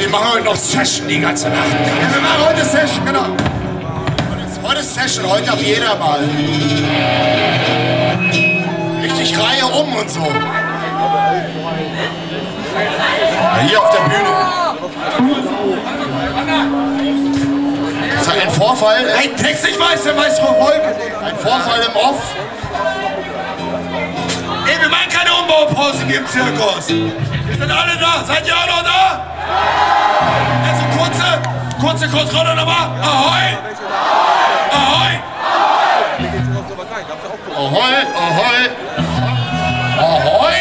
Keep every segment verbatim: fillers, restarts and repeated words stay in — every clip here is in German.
wir machen heute noch Session die ganze Nacht. Ja, wir machen heute Session, genau. Heute ist Session, heute darf jeder mal. Richtig Reihe um und so. Ja, hier auf der Bühne. Das ist ein Vorfall. Ein Text, ich weiß, der Maestro Wolke. Ein Vorfall im Off. Ey, wir machen keine Umbaupause hier im Zirkus. Wir sind alle da. Seid ihr auch noch da? Also kurze, kurze Kontrolle nochmal. Ahoi! Ahoi! Ahoi, ahoi. Ahoi!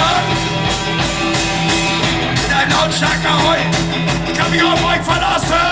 Ahoi! Ich kann mich auf euch verlassen!